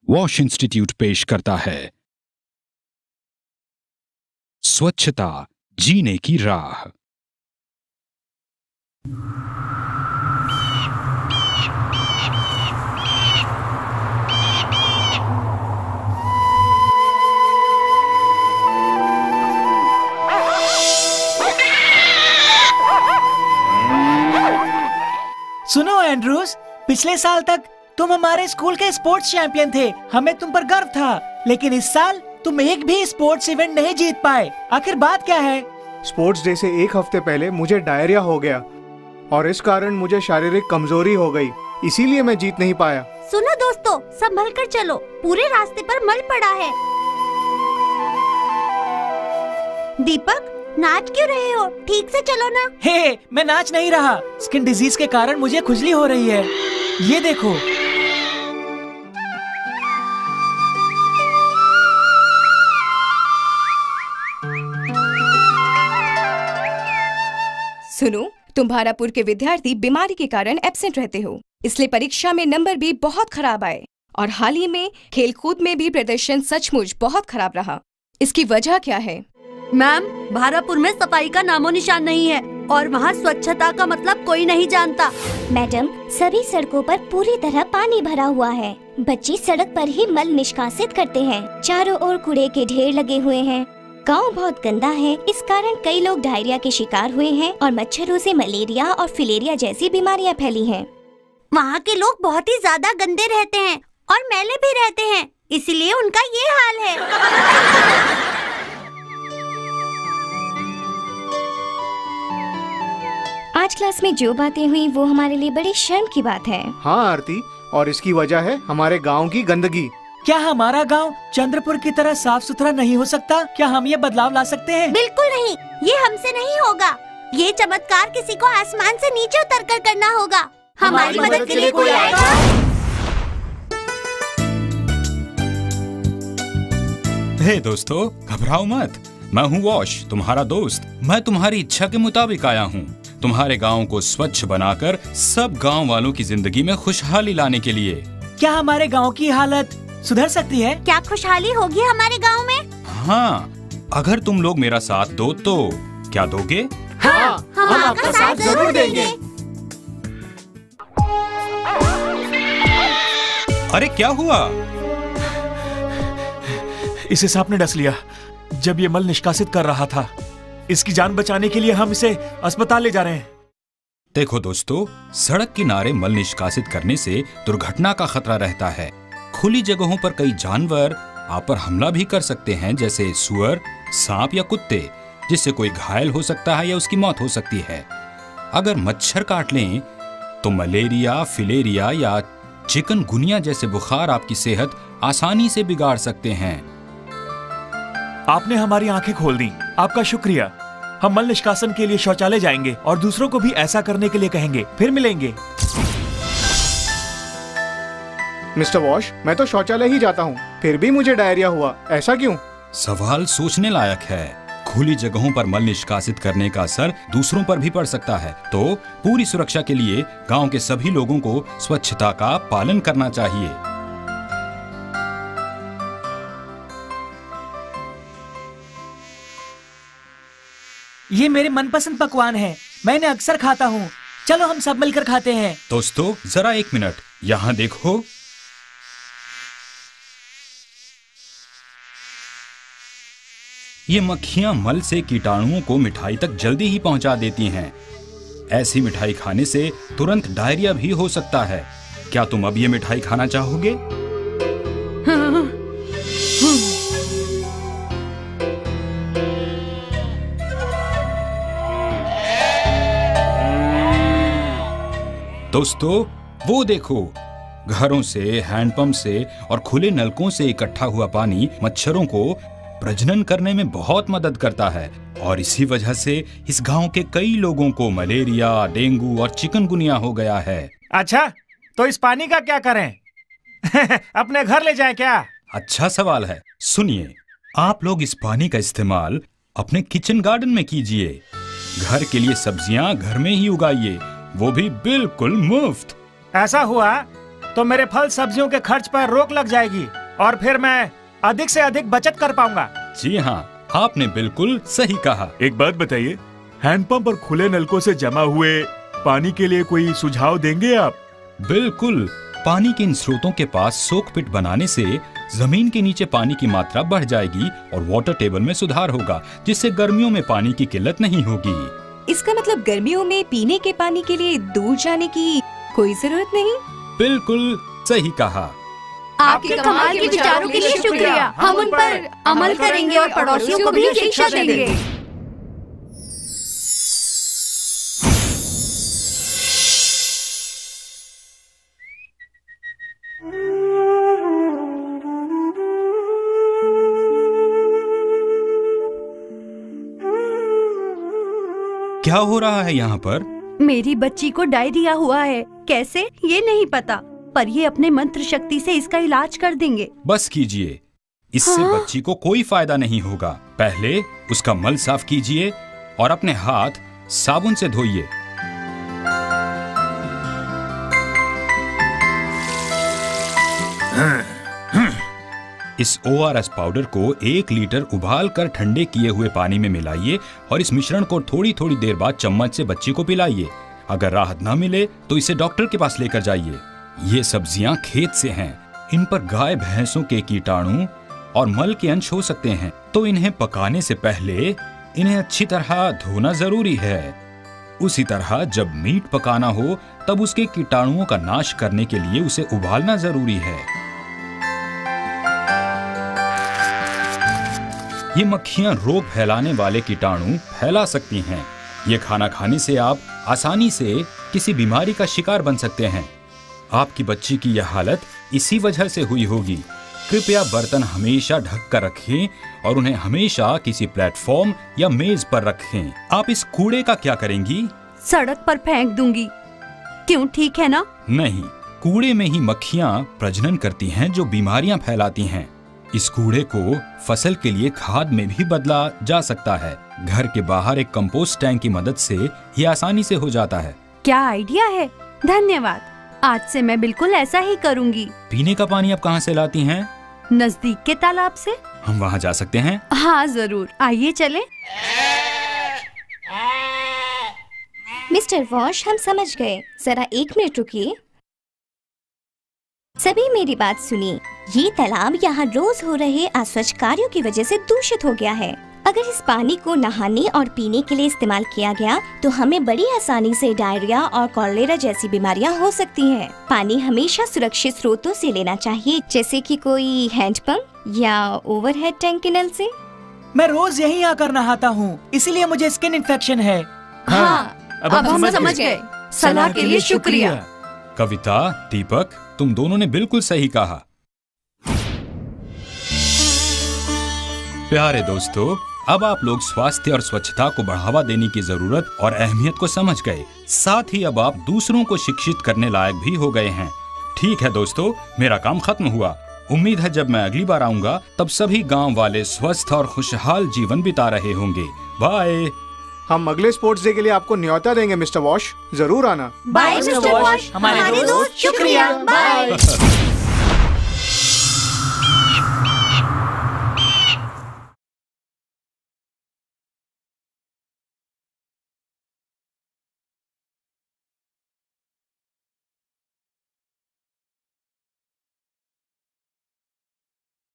Wash institute पेश करता है स्वच्छता जीने की राह। सुनो एंड्रूज, पिछले साल तक तुम हमारे स्कूल के स्पोर्ट्स चैंपियन थे। हमें तुम पर गर्व था, लेकिन इस साल तुम एक भी स्पोर्ट्स इवेंट नहीं जीत पाए। आखिर बात क्या है? स्पोर्ट्स डे से एक हफ्ते पहले मुझे डायरिया हो गया और इस कारण मुझे शारीरिक कमजोरी हो गई, इसीलिए मैं जीत नहीं पाया। सुनो दोस्तों, संभल कर चलो, पूरे रास्ते पर मल पड़ा है। दीपक, नाच क्यों रहे हो? ठीक से चलो ना। हे, मैं नाच नहीं रहा। स्किन डिजीज के कारण मुझे खुजली हो रही है। ये देखो। सुनो, तुम भारापुर के विद्यार्थी बीमारी के कारण एब्सेंट रहते हो, इसलिए परीक्षा में नंबर भी बहुत खराब आए और हाल ही में खेलकूद में भी प्रदर्शन सचमुच बहुत खराब रहा। इसकी वजह क्या है? मैम, भारापुर में सफाई का नामो निशान नहीं है और वहाँ स्वच्छता का मतलब कोई नहीं जानता। मैडम, सभी सड़कों पर पूरी तरह पानी भरा हुआ है। बच्चे सड़क पर ही मल निष्कासित करते हैं। चारों ओर कूड़े के ढेर लगे हुए हैं। गांव बहुत गंदा है, इस कारण कई लोग डायरिया के शिकार हुए हैं और मच्छरों से मलेरिया और फिलेरिया जैसी बीमारियां फैली हैं। वहाँ के लोग बहुत ही ज्यादा गंदे रहते हैं और मैले भी रहते हैं, इसलिए उनका ये हाल है। आज क्लास में जो बातें हुई वो हमारे लिए बड़ी शर्म की बात है। हाँ आरती, और इसकी वजह है हमारे गांव की गंदगी। क्या हमारा गांव चंद्रपुर की तरह साफ सुथरा नहीं हो सकता? क्या हम ये बदलाव ला सकते हैं? बिल्कुल नहीं, ये हमसे नहीं होगा। ये चमत्कार किसी को आसमान से नीचे उतर कर करना होगा। हमारी मदद के लिए कोई आएगा? हे दोस्तों, घबराओ मत। मैं हूँ वॉश, तुम्हारा दोस्त। मैं तुम्हारी इच्छा के मुताबिक आया हूँ, तुम्हारे गांव को स्वच्छ बनाकर सब गांव वालों की जिंदगी में खुशहाली लाने के लिए। क्या हमारे गांव की हालत सुधर सकती है? क्या खुशहाली होगी हमारे गांव में? हाँ, अगर तुम लोग मेरा साथ दो तो क्या दोगे? हाँ, हम आपका साथ जरूर देंगे। अरे क्या हुआ? इसे सांप ने डस लिया जब ये मल निष्कासित कर रहा था। इसकी जान बचाने के लिए हम इसे अस्पताल ले जा रहे हैं। देखो दोस्तों, सड़क किनारे मल निष्कासित करने से दुर्घटना का खतरा रहता है। खुली जगहों पर कई जानवर आप पर हमला भी कर सकते हैं, जैसे सुअर, सांप या कुत्ते, जिससे कोई घायल हो सकता है या उसकी मौत हो सकती है। अगर मच्छर काट लें तो मलेरिया, फिलेरिया या चिकनगुनिया जैसे बुखार आपकी सेहत आसानी से बिगाड़ सकते हैं। आपने हमारी आंखें खोल दी, आपका शुक्रिया। हम मल निष्कासन के लिए शौचालय जाएंगे और दूसरों को भी ऐसा करने के लिए कहेंगे। फिर मिलेंगे। मिस्टर वॉश, मैं तो शौचालय ही जाता हूँ, फिर भी मुझे डायरिया हुआ, ऐसा क्यों? सवाल सोचने लायक है। खुली जगहों पर मल निष्कासित करने का असर दूसरों पर भी पड़ सकता है, तो पूरी सुरक्षा के लिए गांव के सभी लोगों को स्वच्छता का पालन करना चाहिए। ये मेरे मनपसंद पकवान है, मैं इन्हें अक्सर खाता हूँ। चलो हम सब मिलकर खाते हैं। दोस्तों जरा एक मिनट, यहाँ देखो। ये मक्खियां मल से कीटाणुओं को मिठाई तक जल्दी ही पहुंचा देती हैं। ऐसी मिठाई खाने से तुरंत डायरिया भी हो सकता है। क्या तुम अब ये मिठाई खाना चाहोगे? दोस्तों वो देखो, घरों से, हैंडपंप से और खुले नलकों से इकट्ठा हुआ पानी मच्छरों को प्रजनन करने में बहुत मदद करता है और इसी वजह से इस गांव के कई लोगों को मलेरिया, डेंगू और चिकनगुनिया हो गया है। अच्छा, तो इस पानी का क्या करें? अपने घर ले जाएं क्या? अच्छा सवाल है। सुनिए, आप लोग इस पानी का इस्तेमाल अपने किचन गार्डन में कीजिए। घर के लिए सब्जियां घर में ही उगाइए, वो भी बिल्कुल मुफ्त। ऐसा हुआ तो मेरे फल सब्जियों के खर्च पर रोक लग जाएगी और फिर मैं अधिक से अधिक बचत कर पाऊंगा। जी हाँ, आपने बिल्कुल सही कहा। एक बात बताइए, हैंडपंप और खुले नलकों से जमा हुए पानी के लिए कोई सुझाव देंगे आप? बिल्कुल, पानी के इन स्रोतों के पास सोक पिट बनाने से जमीन के नीचे पानी की मात्रा बढ़ जाएगी और वाटर टेबल में सुधार होगा, जिससे गर्मियों में पानी की किल्लत नहीं होगी। इसका मतलब गर्मियों में पीने के पानी के लिए दूर जाने की कोई जरूरत नहीं। बिल्कुल सही कहा। आपके कमाल के विचारों के लिए शुक्रिया। हम उन पर अमल करेंगे और पड़ोसियों को भी शिक्षा देंगे। क्या हो रहा है यहाँ पर? मेरी बच्ची को डायरिया हुआ है। कैसे, ये नहीं पता, पर ये अपने मंत्र शक्ति से इसका इलाज कर देंगे। बस कीजिए, इससे बच्ची को कोई फायदा नहीं होगा। पहले उसका मल साफ कीजिए और अपने हाथ साबुन से धोइए। इस ORS पाउडर को 1 लीटर उबाल कर ठंडे किए हुए पानी में मिलाइए और इस मिश्रण को थोड़ी थोड़ी देर बाद चम्मच से बच्ची को पिलाइए। अगर राहत न मिले तो इसे डॉक्टर के पास लेकर जाइए। ये सब्जियां खेत से हैं, इन पर गाय भैंसों के कीटाणु और मल के अंश हो सकते हैं, तो इन्हें पकाने से पहले इन्हें अच्छी तरह धोना जरूरी है। उसी तरह जब मीट पकाना हो तब उसके कीटाणुओं का नाश करने के लिए उसे उबालना जरूरी है। ये मक्खियां रोग फैलाने वाले कीटाणु फैला सकती हैं। ये खाना खाने से आप आसानी से किसी बीमारी का शिकार बन सकते हैं। आपकी बच्ची की यह हालत इसी वजह से हुई होगी। कृपया बर्तन हमेशा ढक कर रखें और उन्हें हमेशा किसी प्लेटफॉर्म या मेज पर रखें। आप इस कूड़े का क्या करेंगी? सड़क पर फेंक दूंगी। क्यों, ठीक है ना? नहीं, कूड़े में ही मक्खियां प्रजनन करती हैं जो बीमारियां फैलाती हैं। इस कूड़े को फसल के लिए खाद में भी बदला जा सकता है। घर के बाहर एक कंपोस्ट टैंक की मदद से ये आसानी से हो जाता है। क्या आइडिया है, धन्यवाद। आज से मैं बिल्कुल ऐसा ही करूंगी। पीने का पानी आप कहाँ से लाती हैं? नजदीक के तालाब से। हम वहाँ जा सकते हैं? हाँ जरूर, आइए चले। मिस्टर वॉश, हम समझ गए। जरा 1 मिनट रुकिए। सभी मेरी बात सुनिए। ये तालाब यहाँ रोज हो रहे अस्वच्छ कार्यों की वजह से दूषित हो गया है। अगर इस पानी को नहाने और पीने के लिए इस्तेमाल किया गया तो हमें बड़ी आसानी से डायरिया और कॉलेरा जैसी बीमारियां हो सकती हैं। पानी हमेशा सुरक्षित स्रोतों से लेना चाहिए, जैसे कि कोई हैंडपंप या ओवरहेड टैंक के नल से। मैं रोज यहीं आकर नहाता हूँ, इसीलिए मुझे स्किन इन्फेक्शन है। हाँ, अब हम समझ गए। सलाह के लिए शुक्रिया। कविता, दीपक, तुम दोनों ने बिल्कुल सही कहा। प्यारे दोस्तों, अब आप लोग स्वास्थ्य और स्वच्छता को बढ़ावा देने की जरूरत और अहमियत को समझ गए। साथ ही अब आप दूसरों को शिक्षित करने लायक भी हो गए हैं। ठीक है दोस्तों, मेरा काम खत्म हुआ। उम्मीद है जब मैं अगली बार आऊंगा तब सभी गांव वाले स्वस्थ और खुशहाल जीवन बिता रहे होंगे। बाय। हम अगले स्पोर्ट्स डे के लिए आपको न्योता देंगे मिस्टर वॉश, जरूर आना। बाय मिस्टर वॉश, हमारे दोस्त, शुक्रिया। बाय।